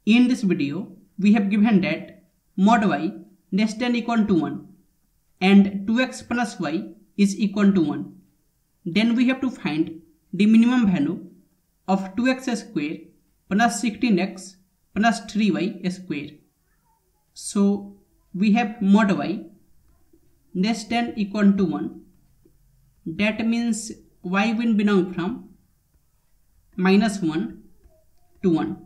In this video, we have given that mod y less than equal to 1 and 2x plus y is equal to 1. Then we have to find the minimum value of 2x square plus 16x plus 3y square. So we have mod y less than equal to 1. That means y will belong from -1 to 1.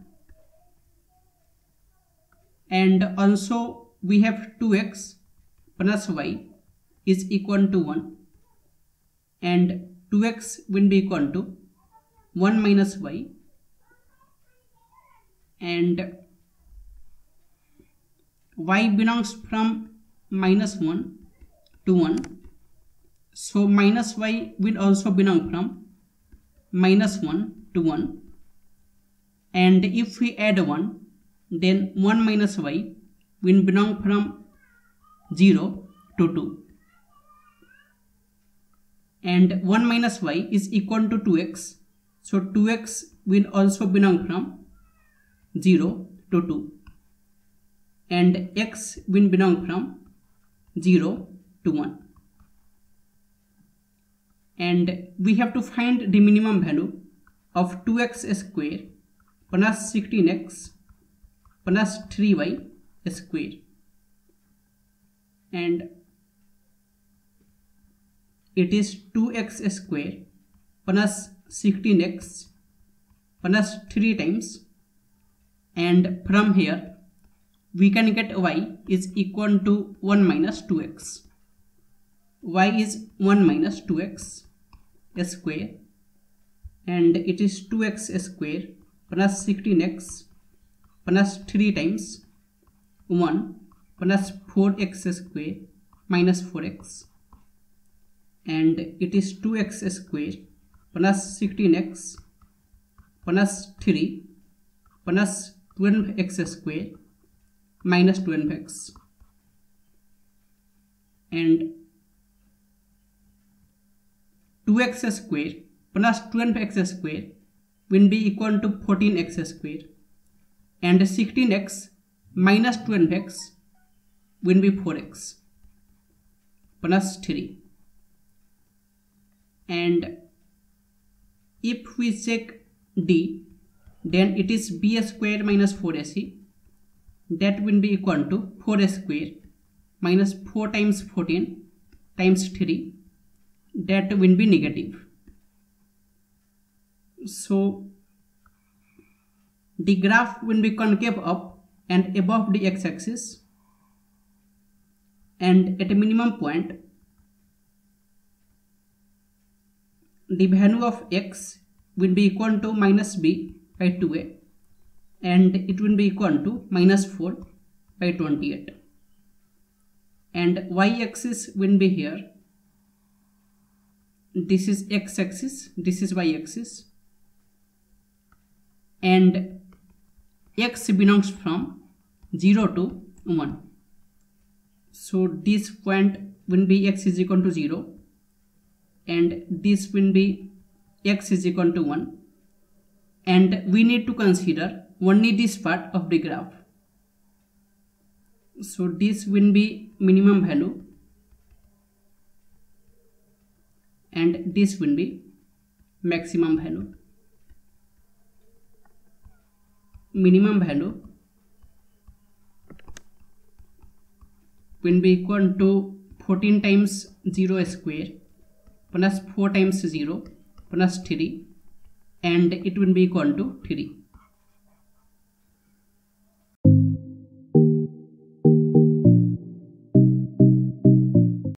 And also we have 2x plus y is equal to 1 and 2x will be equal to 1 minus y, and y belongs from -1 to 1, so minus y will also belong from -1 to 1, and if we add 1, then 1 minus y will belong from 0 to 2, and 1 minus y is equal to 2x, so 2x will also belong from 0 to 2, and x will belong from 0 to 1. And we have to find the minimum value of 2x square plus 16x plus 3y square, and it is 2x square plus 16x plus 3 times, and from here we can get y is equal to 1 minus 2x. Y is 1 minus 2x square, and it is 2x square plus 16x plus 3 times 1 plus 4x square minus 4x, and it is 2x square plus 16x plus 3 plus 12x square minus 12x, and 2x square plus 12x square will be equal to 14x square, and 16x minus 12x will be 4x plus 3. And if we check d, then it is b square minus 4ac, that will be equal to 4 square minus 4 times 14 times 3, that will be negative. So the graph will be concave up and above the x-axis, and at a minimum point the value of x will be equal to minus b by 2a, and it will be equal to minus 4 by 28, and y-axis will be here. This is x-axis, this is y-axis, and x belongs from 0 to 1. So this point will be x is equal to 0, and this will be x is equal to 1, and we need to consider only this part of the graph. So this will be minimum value, and this will be maximum value. Minimum value will be equal to 14 times 0 square plus 4 times 0 plus 3, and it will be equal to 3.